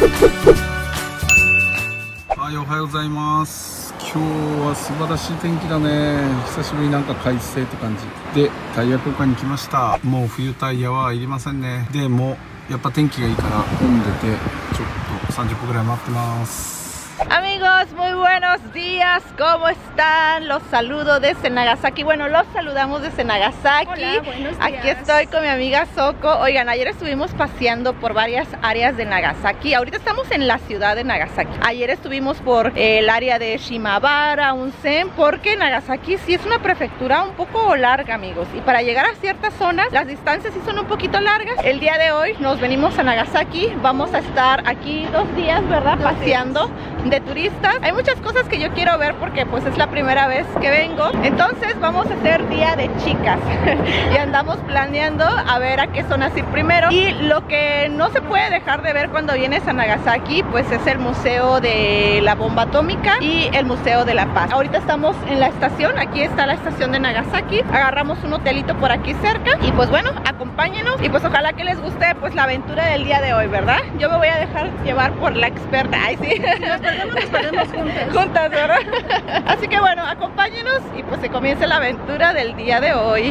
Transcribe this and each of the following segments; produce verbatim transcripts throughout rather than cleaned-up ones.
はい、おはようございます。今日は素晴らしい天気だね。久しぶりになんか快晴って感じでタイヤ交換に来ました。もう冬タイヤはいりませんね。でもやっぱ天気がいいから混んでてちょっとさんじゅっぷんぐらい待ってます。 Amigos, muy buenos días, ¿cómo están? Los saludo desde Nagasaki. Bueno, los saludamos desde Nagasaki. Hola, buenos días. Aquí estoy con mi amiga Soko. Oigan, ayer estuvimos paseando por varias áreas de Nagasaki. Ahorita estamos en la ciudad de Nagasaki. Ayer estuvimos por eh, el área de Shimabara, Onsen, porque Nagasaki sí es una prefectura un poco larga, amigos. Y para llegar a ciertas zonas, las distancias sí son un poquito largas. El día de hoy nos venimos a Nagasaki. Vamos a estar aquí dos días, ¿verdad? Dos Paseando de turistas. Hay muchas cosas que yo quiero ver porque pues es la primera vez que vengo. Entonces vamos a hacer día de chicas y andamos planeando a ver a qué zonas ir primero. Y lo que no se puede dejar de ver cuando vienes a Nagasaki pues es el museo de la bomba atómica y el museo de la paz. Ahorita estamos en la estación, aquí está la estación de Nagasaki. Agarramos un hotelito por aquí cerca y pues bueno, acompáñenos y pues ojalá que les guste pues la aventura del día de hoy, ¿verdad? Yo me voy a dejar llevar por la experta. Ay, sí. Nos perdemos juntas. Juntas, ¿verdad? Así que bueno, acompáñenos y pues se comience la aventura del día de hoy.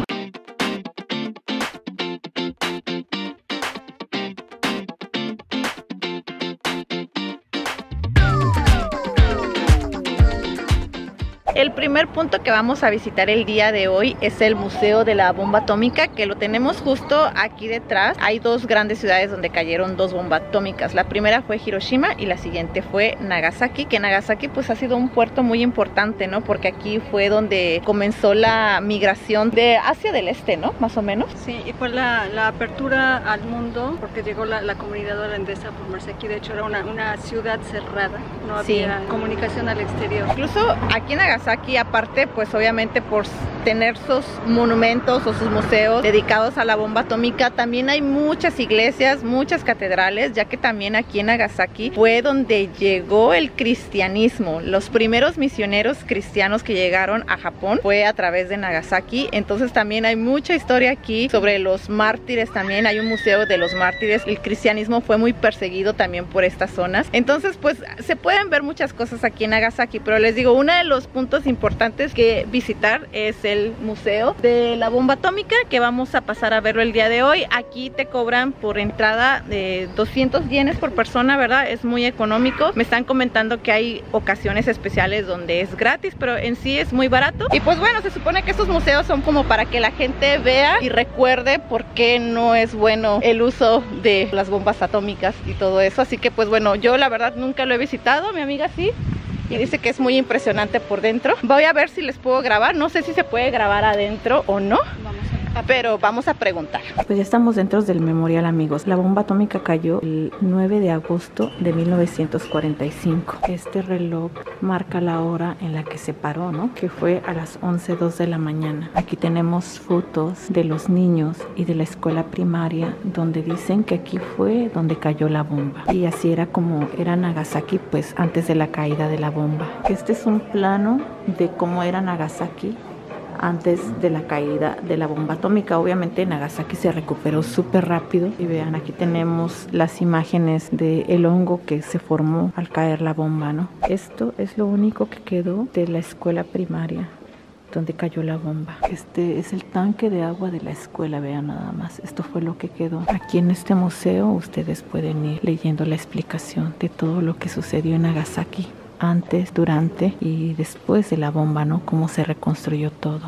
El primer punto que vamos a visitar el día de hoy es el Museo de la Bomba Atómica, que lo tenemos justo aquí detrás. Hay dos grandes ciudades donde cayeron dos bombas atómicas. La primera fue Hiroshima y la siguiente fue Nagasaki, que Nagasaki pues ha sido un puerto muy importante, ¿no? Porque aquí fue donde comenzó la migración de Asia del Este, ¿no? Más o menos. Sí, y fue la, la apertura al mundo, porque llegó la, la comunidad holandesa a formarse aquí. De hecho era una, una ciudad cerrada, no había sí. comunicación al exterior. Incluso aquí en Nagasaki Aquí aparte pues obviamente por tener sus monumentos o sus museos dedicados a la bomba atómica, también hay muchas iglesias, muchas catedrales, ya que también aquí en Nagasaki fue donde llegó el cristianismo. Los primeros misioneros cristianos que llegaron a Japón fue a través de Nagasaki. Entonces también hay mucha historia aquí sobre los mártires. También hay un museo de los mártires. El cristianismo fue muy perseguido también por estas zonas. Entonces pues se pueden ver muchas cosas aquí en Nagasaki, pero les digo, uno de los puntos importantes que visitar es el museo de la bomba atómica, que vamos a pasar a verlo el día de hoy. Aquí te cobran por entrada de doscientos yenes por persona, ¿verdad? Es muy económico. Me están comentando que hay ocasiones especiales donde es gratis, pero en sí es muy barato. Y pues bueno, se supone que estos museos son como para que la gente vea y recuerde por qué no es bueno el uso de las bombas atómicas y todo eso. Así que pues bueno, yo la verdad nunca lo he visitado, mi amiga sí. Y dice que es muy impresionante por dentro. Voy a ver si les puedo grabar. No sé si se puede grabar adentro o no. Vamos a pero vamos a preguntar. Pues ya estamos dentro del memorial, amigos. La bomba atómica cayó el nueve de agosto de mil novecientos cuarenta y cinco. Este reloj marca la hora en la que se paró, ¿no? Que fue a las once cero dos de la mañana. Aquí tenemos fotos de los niños y de la escuela primaria donde dicen que aquí fue donde cayó la bomba. Y así era como era Nagasaki pues antes de la caída de la bomba. Este es un plano de cómo era Nagasaki antes de la caída de la bomba atómica. Obviamente Nagasaki se recuperó súper rápido y vean, aquí tenemos las imágenes del hongo que se formó al caer la bomba, ¿no? Esto es lo único que quedó de la escuela primaria donde cayó la bomba. Este es el tanque de agua de la escuela, vean nada más. Esto fue lo que quedó. Aquí en este museo ustedes pueden ir leyendo la explicación de todo lo que sucedió en Nagasaki antes, durante y después de la bomba, ¿no? Cómo se reconstruyó todo.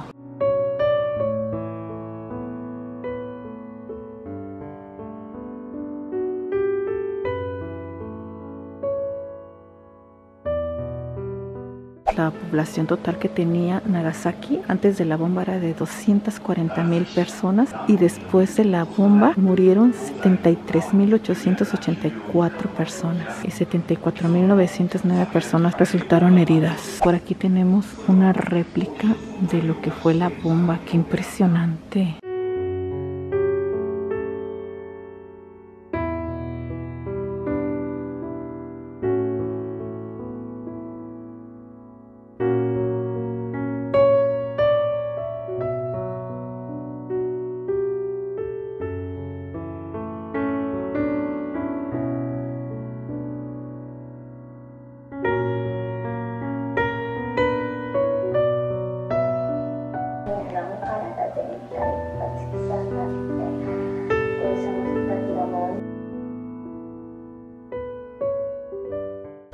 La población total que tenía Nagasaki antes de la bomba era de doscientas cuarenta mil personas y después de la bomba murieron setenta y tres mil ochocientas ochenta y cuatro personas y setenta y cuatro mil novecientas nueve personas resultaron heridas. Por aquí tenemos una réplica de lo que fue la bomba. ¡Qué impresionante!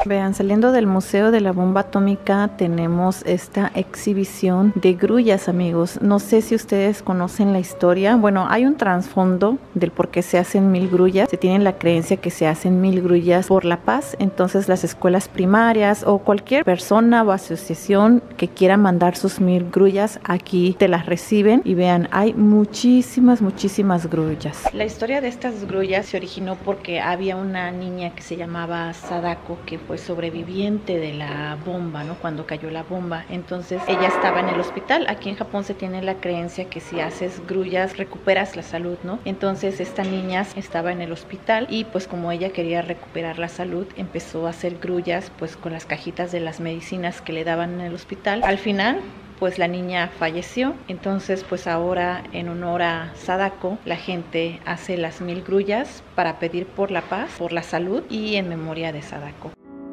Vean, saliendo del Museo de la Bomba Atómica tenemos esta exhibición de grullas, amigos. No sé si ustedes conocen la historia. Bueno, hay un trasfondo del por qué se hacen mil grullas. Se tiene la creencia que se hacen mil grullas por la paz. Entonces las escuelas primarias o cualquier persona o asociación que quiera mandar sus mil grullas aquí te las reciben. Y vean, hay muchísimas, muchísimas grullas. La historia de estas grullas se originó porque había una niña que se llamaba Sadako, que fue sobreviviente de la bomba, ¿no? Cuando cayó la bomba. Entonces ella estaba en el hospital. Aquí en Japón se tiene la creencia que si haces grullas recuperas la salud, ¿no? Entonces esta niña estaba en el hospital y pues como ella quería recuperar la salud, empezó a hacer grullas pues con las cajitas de las medicinas que le daban en el hospital. Al final pues la niña falleció. Entonces pues ahora en honor a Sadako la gente hace las mil grullas para pedir por la paz, por la salud y en memoria de Sadako.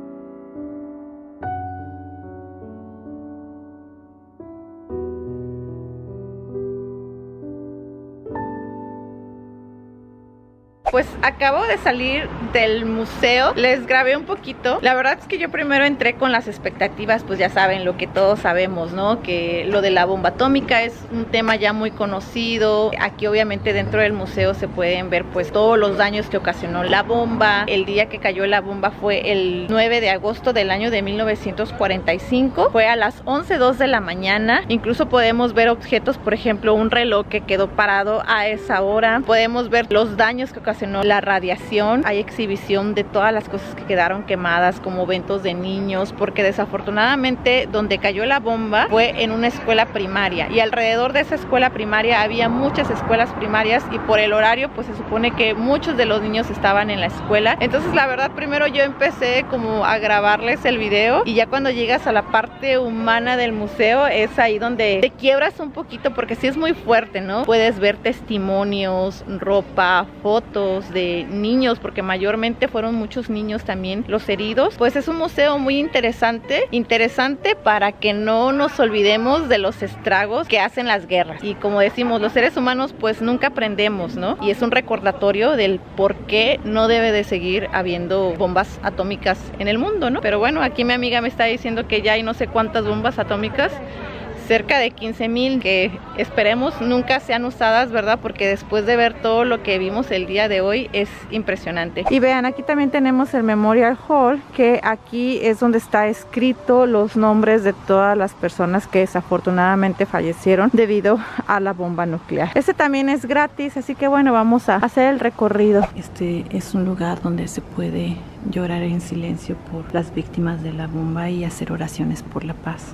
Pues acabo de salir del museo, les grabé un poquito. La verdad es que yo primero entré con las expectativas, pues ya saben lo que todos sabemos, ¿no? Que lo de la bomba atómica es un tema ya muy conocido. Aquí obviamente dentro del museo se pueden ver pues todos los daños que ocasionó la bomba. El día que cayó la bomba fue el nueve de agosto del año de mil novecientos cuarenta y cinco. Fue a las once dos de la mañana. Incluso podemos ver objetos, por ejemplo un reloj que quedó parado a esa hora. Podemos ver los daños que ocasionó la radiación. Hay exhibición de todas las cosas que quedaron quemadas, como eventos de niños, porque desafortunadamente donde cayó la bomba fue en una escuela primaria y alrededor de esa escuela primaria había muchas escuelas primarias y por el horario pues se supone que muchos de los niños estaban en la escuela. Entonces la verdad primero yo empecé como a grabarles el video y ya cuando llegas a la parte humana del museo es ahí donde te quiebras un poquito porque sí es muy fuerte, ¿no? Puedes ver testimonios, ropa, fotos de niños, porque mayormente fueron muchos niños también los heridos. Pues es un museo muy interesante, interesante para que no nos olvidemos de los estragos que hacen las guerras. Y como decimos, los seres humanos pues nunca aprendemos, ¿no? Y es un recordatorio del por qué no debe de seguir habiendo bombas atómicas en el mundo, ¿no? Pero bueno, aquí mi amiga me está diciendo que ya hay no sé cuántas bombas atómicas, cerca de quince mil, que esperemos nunca sean usadas, ¿verdad? Porque después de ver todo lo que vimos el día de hoy es impresionante. Y vean, aquí también tenemos el Memorial Hall, que aquí es donde está escrito los nombres de todas las personas que desafortunadamente fallecieron debido a la bomba nuclear. Este también es gratis, así que bueno, vamos a hacer el recorrido. Este es un lugar donde se puede llorar en silencio por las víctimas de la bomba y hacer oraciones por la paz.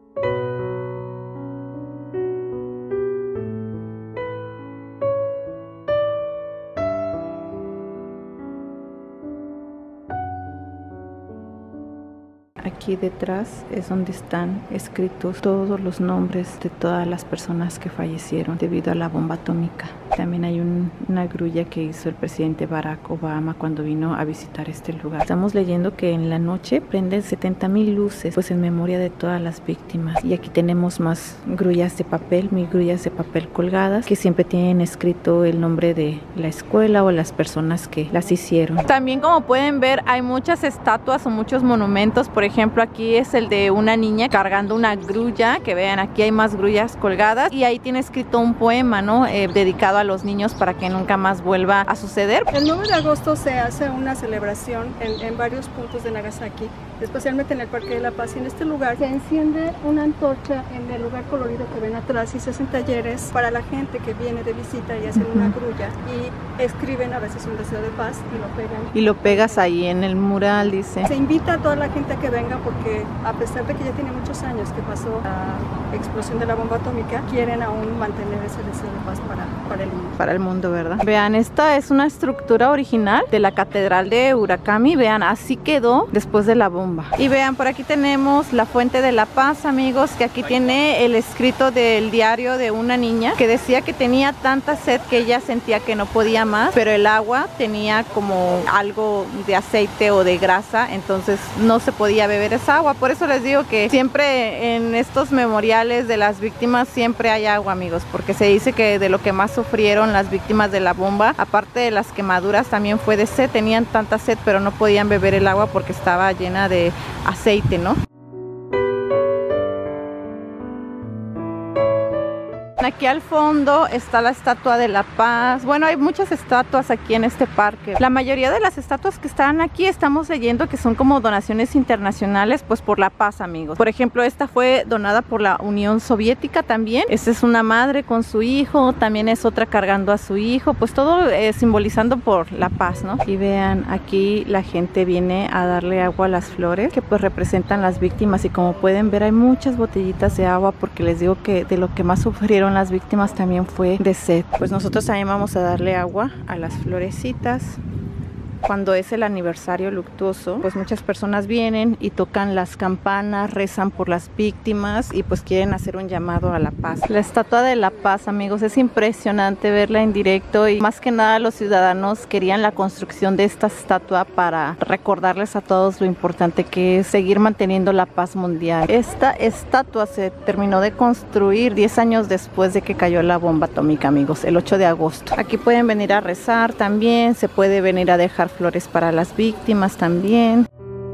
Aquí detrás es donde están escritos todos los nombres de todas las personas que fallecieron debido a la bomba atómica. También hay un, una grulla que hizo el presidente Barack Obama cuando vino a visitar este lugar. Estamos leyendo que en la noche prenden setenta mil luces, pues en memoria de todas las víctimas. Y aquí tenemos más grullas de papel, mil grullas de papel colgadas, que siempre tienen escrito el nombre de la escuela o las personas que las hicieron. También, como pueden ver, hay muchas estatuas o muchos monumentos. Por ejemplo, aquí es el de una niña cargando una grulla, que vean, aquí hay más grullas colgadas y ahí tiene escrito un poema, ¿no? Eh, dedicado a los niños para que nunca más vuelva a suceder. El nueve de agosto se hace una celebración en, en varios puntos de Nagasaki, especialmente en el Parque de la Paz, y en este lugar se enciende una antorcha en el lugar colorido que ven atrás y se hacen talleres para la gente que viene de visita y hacen uh-huh. una grulla y escriben a veces un deseo de paz y lo pegan. Y lo pegas ahí en el mural, dice. Se invita a toda la gente a que venga porque a pesar de que ya tiene muchos años que pasó la explosión de la bomba atómica, quieren aún mantener ese deseo de paz para, para el mundo. Para el mundo, ¿verdad? Vean, esta es una estructura original de la Catedral de Urakami. Vean, así quedó después de la bomba. Y vean, por aquí tenemos la Fuente de la Paz, amigos, que aquí tiene el escrito del diario de una niña que decía que tenía tanta sed que ella sentía que no podía más, pero el agua tenía como algo de aceite o de grasa, entonces no se podía beber esa agua. Por eso les digo que siempre en estos memoriales memoriales de las víctimas siempre hay agua, amigos, porque se dice que de lo que más sufrieron las víctimas de la bomba, aparte de las quemaduras, también fue de sed. Tenían tanta sed, pero no podían beber el agua porque estaba llena de aceite, ¿no? Aquí al fondo está la Estatua de la Paz. Bueno, hay muchas estatuas aquí en este parque. La mayoría de las estatuas que están aquí estamos leyendo que son como donaciones internacionales, pues por la paz, amigos. Por ejemplo, esta fue donada por la Unión Soviética también. Esta es una madre con su hijo, también es otra cargando a su hijo, pues todo eh, simbolizando por la paz, ¿no? Y vean, aquí la gente viene a darle agua a las flores que pues representan las víctimas, y como pueden ver hay muchas botellitas de agua porque les digo que de lo que más sufrieron las víctimas también fue de sed. Pues nosotros también vamos a darle agua a las florecitas. Cuando es el aniversario luctuoso, pues muchas personas vienen y tocan las campanas, rezan por las víctimas y pues quieren hacer un llamado a la paz. La Estatua de la Paz, amigos, es impresionante verla en directo, y más que nada los ciudadanos querían la construcción de esta estatua para recordarles a todos lo importante que es seguir manteniendo la paz mundial. Esta estatua se terminó de construir diez años después de que cayó la bomba atómica, amigos, el ocho de agosto. Aquí pueden venir a rezar también, se puede venir a dejar flores para las víctimas también.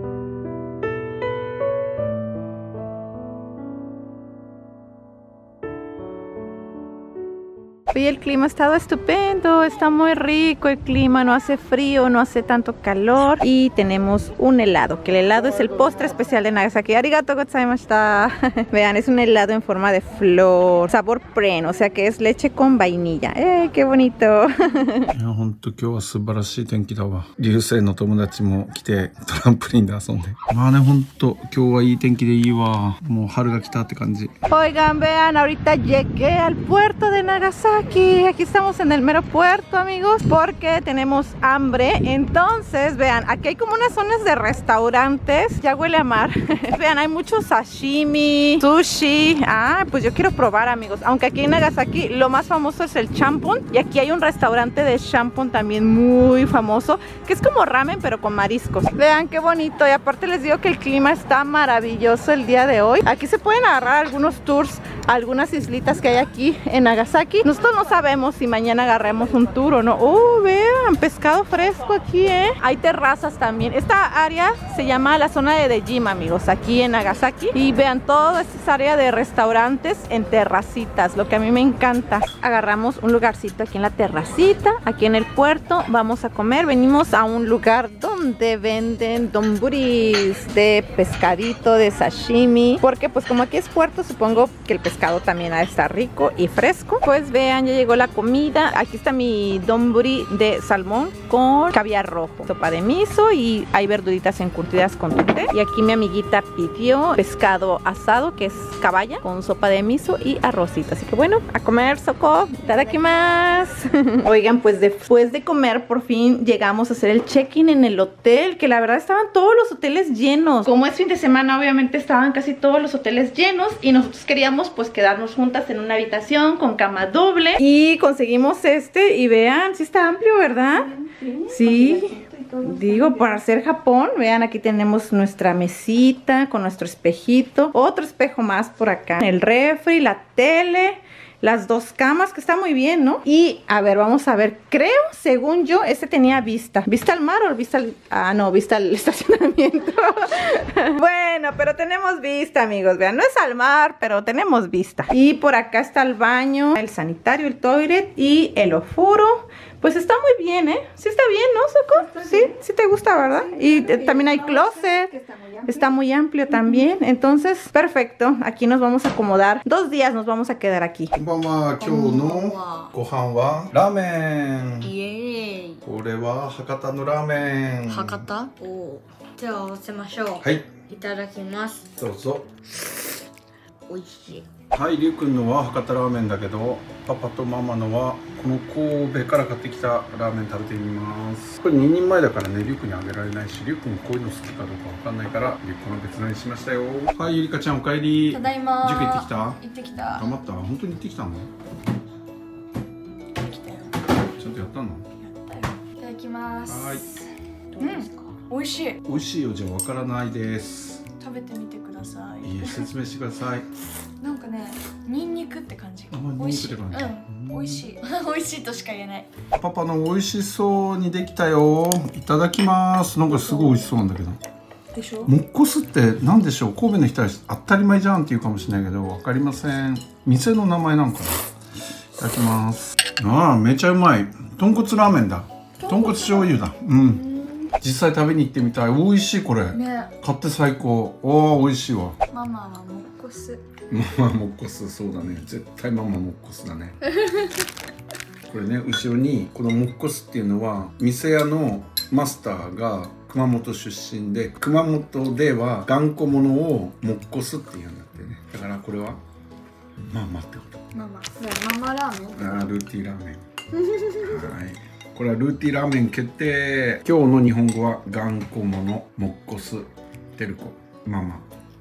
Y el clima ha estado estupendo, está muy rico el clima, no hace frío, no hace tanto calor, y tenemos un helado, que el helado es el postre especial de Nagasaki. Arigatou gozaimashita. Vean, es un helado en forma de flor, sabor pren, o sea que es leche con vainilla. ¡Eh, qué bonito! いや、ほんと今日は素晴らしい天気だわ。流星の友達も来てトランプリンで遊んで。まあね、ほんと今日はいい天気でいいわ。もう春が来たって感じ。 Oigan, vean, ahorita llegué al puerto de Nagasaki. Aquí estamos en el mero puerto, amigos, porque tenemos hambre. Entonces, vean, aquí hay como unas zonas de restaurantes. Ya huele a mar. Vean, hay mucho sashimi, sushi. Ah, pues yo quiero probar, amigos. Aunque aquí en Nagasaki lo más famoso es el champon, y aquí hay un restaurante de champon también muy famoso, que es como ramen pero con mariscos. Vean qué bonito, y aparte les digo que el clima está maravilloso el día de hoy. Aquí se pueden agarrar algunos tours a algunas islitas que hay aquí en Nagasaki. Nosotros no sabemos si mañana agarremos un tour o no. Oh, vean, pescado fresco aquí, ¿eh? Hay terrazas también. Esta área se llama la zona de Dejima, amigos, aquí en Nagasaki. Y vean, toda esta área de restaurantes en terracitas, lo que a mí me encanta. Agarramos un lugarcito aquí en la terracita, aquí en el puerto. Vamos a comer. Venimos a un lugar donde venden donburis de pescadito, de sashimi, porque pues como aquí es puerto, supongo que el pescado también ha de estar rico y fresco. Pues vean, ya llegó la comida. Aquí está mi donburi de salmón con caviar rojo, sopa de miso, y hay verduritas encurtidas con té. Y aquí mi amiguita pidió pescado asado, que es caballa, con sopa de miso y arrocito. Así que bueno, a comer, Soko. Itadakimasu. Oigan, pues después de comer por fin llegamos a hacer el check-in en el hotel, que la verdad estaban todos los hoteles llenos. Como es fin de semana, obviamente estaban casi todos los hoteles llenos, y nosotros queríamos pues quedarnos juntas en una habitación con cama doble, y conseguimos este. Y vean, sí está amplio, ¿verdad? Sí, sí. Digo, para hacer Japón. Vean, aquí tenemos nuestra mesita con nuestro espejito, otro espejo más por acá, el refri, la tele, las dos camas, que está muy bien, ¿no? Y a ver, vamos a ver, creo, según yo, este tenía vista. ¿Vista al mar o vista al... ah, no, vista al estacionamiento? Bueno, pero tenemos vista, amigos. Vean, no es al mar, pero tenemos vista. Y por acá está el baño, el sanitario, el toilet y el ofuro. Pues está muy bien, ¿eh? Sí está bien, ¿no, Soko? Sí, sí te gusta, ¿verdad? Y también hay closet. Está muy amplio también. Entonces, perfecto. Aquí nos vamos a acomodar. Dos días nos vamos a quedar aquí. こんばんは。今日のご飯はラーメン。 イエーイ。 これは博多のラーメン。 博多？おお。じゃあ合わせましょう。 はい。 いただきます。 どうぞ。 美味しい。 はい、りゅうくんのは博多ラーメンだけど、パパとママのはこの神戸から買ってきたラーメン食べてみます。これににんまえだからね、りゅうくんにあげられないし、りゅうくんこういうの好きかどうかわかんないから、りゅうくんは別のにしましたよ。はい、ゆりかちゃんおかえり。 ただいま。 塾行ってきた？ 行ってきた。 頑張った？本当に行ってきたの？ 来たよ。 ちゃんとやったの？ やったよ。いただきます。 はい。 どうですか？美味しい。 美味しいよじゃわからないです。 食べてみてください。 いい説明してください。 なんかね、ニンニクって感じ。 あ、ニンニクって感じ。 うん、美味しい。美味しいとしか言えない。 パパの美味しそうにできたよ。いただきます。なんかすごい美味しそうなんだけど。 でしょ？ もっこすって何でしょう。神戸の人は当たり前じゃんって言うかもしれないけど、わかりません。店の名前なんかな。いただきます。ああ、めちゃうまい。豚骨ラーメンだ。豚骨醤油だ。うん。実際食べに行ってみたい。美味しいこれ。 ね。 買って最高。おお、美味しいわ。 ママはもっこす。 ママもっこす、そうだね。絶対ママもっこすだね。これね、後ろにこのもっこすっていうのは店屋のマスターが熊本出身で、熊本では頑固者をもっこすって言うんだってね。だからこれはママってこと。 ママ。ママラーメン。 あー、ルーティーラーメン。はい。これはルーティーラーメン決定。今日の日本語は頑固者、もっこす、てるこ、ママ。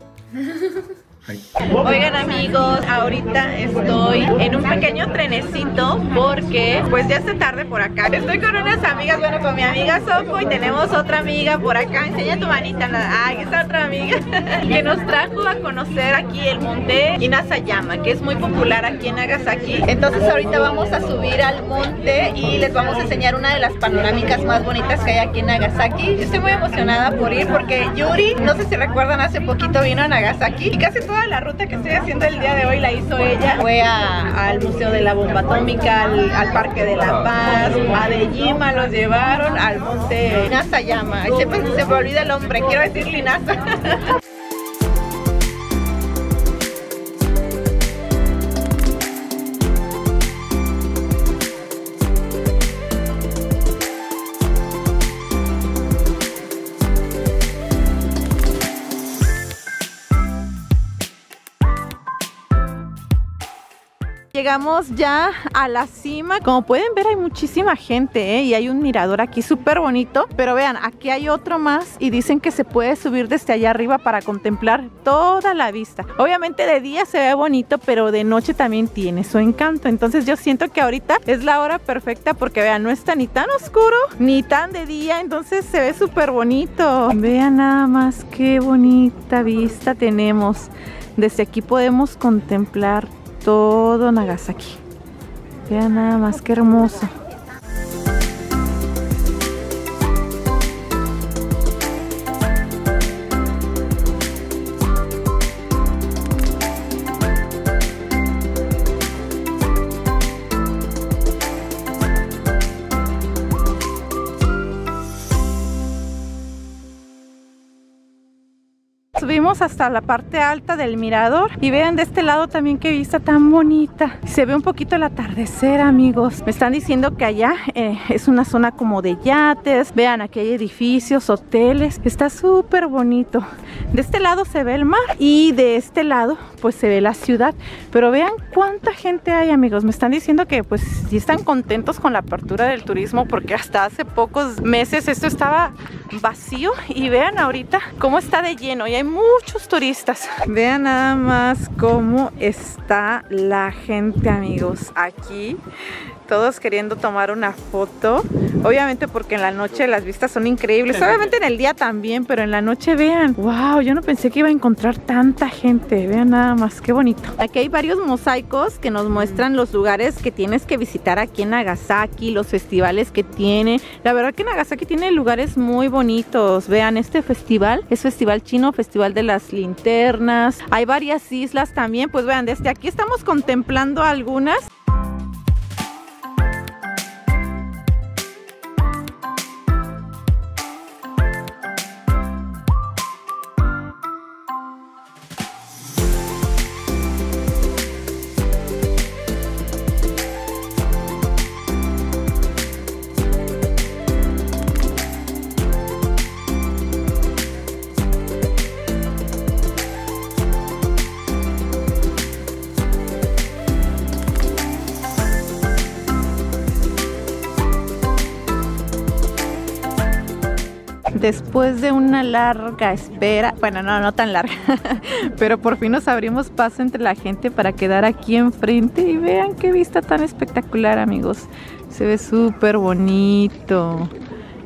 Oigan amigos, ahorita estoy en un pequeño trenecito porque pues ya está tarde por acá. Estoy con unas amigas, bueno, con mi amiga Soko y tenemos otra amiga por acá. Enseña tu manita, nada. Ay, esta otra amiga que nos trajo a conocer aquí el monte Inazayama, que es muy popular aquí en Nagasaki. Entonces ahorita vamos a subir al monte y les vamos a enseñar una de las panorámicas más bonitas que hay aquí en Nagasaki. Yo estoy muy emocionada por ir porque Yuri, no sé si recuerdan, hace poquito vino a Nagasaki y casi toda la ruta que estoy haciendo el día de hoy la hizo ella. Fue a, al Museo de la Bomba Atómica, al, al Parque de la Paz, a Dejima los llevaron al monte Inazayama. Siempre se me olvida el nombre, quiero decir Inasa. Llegamos ya a la cima. Como pueden ver hay muchísima gente, ¿eh? Y hay un mirador aquí súper bonito. Pero vean, aquí hay otro más y dicen que se puede subir desde allá arriba para contemplar toda la vista. Obviamente de día se ve bonito, pero de noche también tiene su encanto. Entonces yo siento que ahorita es la hora perfecta porque vean, no está ni tan oscuro ni tan de día. Entonces se ve súper bonito. Vean nada más qué bonita vista tenemos. Desde aquí podemos contemplar todo Nagasaki. Vean nada más que hermoso. Subimos hasta la parte alta del mirador y vean de este lado también qué vista tan bonita. Se ve un poquito el atardecer, amigos. Me están diciendo que allá eh, es una zona como de yates. Vean, aquí hay edificios, hoteles. Está súper bonito. De este lado se ve el mar y de este lado pues se ve la ciudad. Pero vean cuánta gente hay, amigos. Me están diciendo que pues sí están contentos con la apertura del turismo porque hasta hace pocos meses esto estaba vacío y vean ahorita cómo está de lleno y hay muchos turistas. Vean nada más cómo está la gente, amigos, aquí todos queriendo tomar una foto, obviamente porque en la noche las vistas son increíbles, obviamente en el día también, pero en la noche vean, wow, yo no pensé que iba a encontrar tanta gente. Vean nada más qué bonito. Aquí hay varios mosaicos que nos muestran los lugares que tienes que visitar aquí en Nagasaki, los festivales que tiene. La verdad que Nagasaki tiene lugares muy bonitos. Vean, este festival es festival chino, festival de las linternas, hay varias islas también. Pues vean, desde aquí estamos contemplando algunas. Después de una larga espera, bueno, no, no tan larga, pero por fin nos abrimos paso entre la gente para quedar aquí enfrente y vean qué vista tan espectacular, amigos. Se ve súper bonito.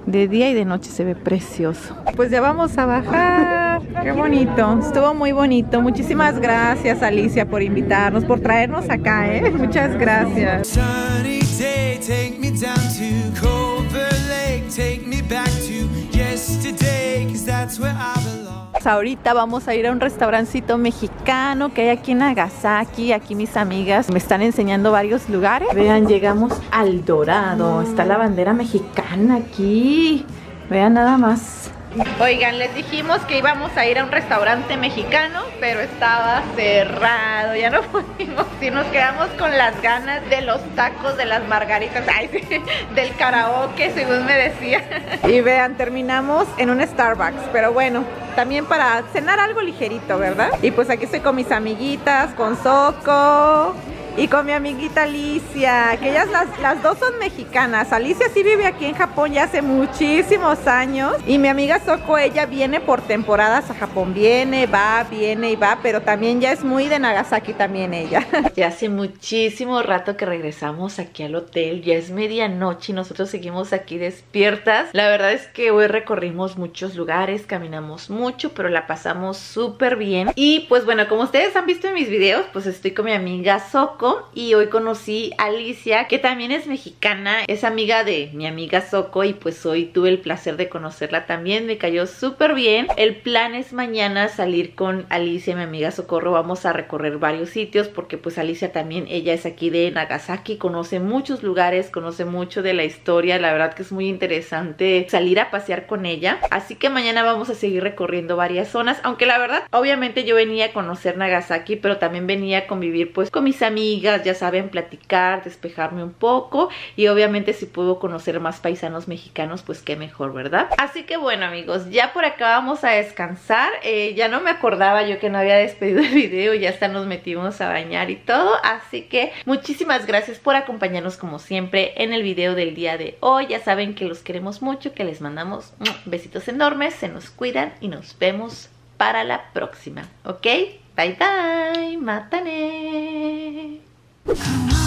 De día y de noche se ve precioso. Pues ya vamos a bajar. Qué bonito. Estuvo muy bonito. Muchísimas gracias, Alicia, por invitarnos, por traernos acá, ¿eh? Muchas gracias. Sunny day, take me down to Culver Lake, take me back to yesterday, 'cause that's where I belong. Ahorita vamos a ir a un restaurancito mexicano que hay aquí en Nagasaki. Aquí mis amigas me están enseñando varios lugares. Vean, llegamos al Dorado. Está la bandera mexicana aquí. Vean nada más. Oigan, les dijimos que íbamos a ir a un restaurante mexicano, pero estaba cerrado, ya no pudimos ir, nos quedamos con las ganas de los tacos, de las margaritas, ay, sí, del karaoke, según me decía. Y vean, terminamos en un Starbucks, pero bueno, también para cenar algo ligerito, ¿verdad? Y pues aquí estoy con mis amiguitas, con Soko y con mi amiguita Alicia, que ellas las, las dos son mexicanas. Alicia sí vive aquí en Japón ya hace muchísimos años. Y mi amiga Soko, ella viene por temporadas a Japón. Viene, va, viene y va, pero también ya es muy de Nagasaki también ella. Ya hace muchísimo rato que regresamos aquí al hotel. Ya es medianoche y nosotros seguimos aquí despiertas. La verdad es que hoy recorrimos muchos lugares, caminamos mucho, pero la pasamos súper bien. Y pues bueno, como ustedes han visto en mis videos, pues estoy con mi amiga Soko. Y hoy conocí a Alicia, que también es mexicana, es amiga de mi amiga Soko, y pues hoy tuve el placer de conocerla también, me cayó súper bien. El plan es mañana salir con Alicia, mi amiga Socorro, vamos a recorrer varios sitios, porque pues Alicia también, ella es aquí de Nagasaki, conoce muchos lugares, conoce mucho de la historia, la verdad que es muy interesante salir a pasear con ella, así que mañana vamos a seguir recorriendo varias zonas, aunque la verdad, obviamente yo venía a conocer Nagasaki, pero también venía a convivir pues con mis amigas, ya saben, platicar, despejarme un poco, y obviamente si puedo conocer más paisanos mexicanos, pues qué mejor, ¿verdad? Así que bueno, amigos, ya por acá vamos a descansar. eh, ya no me acordaba yo que no había despedido el video, ya hasta nos metimos a bañar y todo, así que muchísimas gracias por acompañarnos como siempre en el video del día de hoy. Ya saben que los queremos mucho, que les mandamos besitos enormes, se nos cuidan y nos vemos para la próxima, ¿ok? Bye bye, matane. Come on.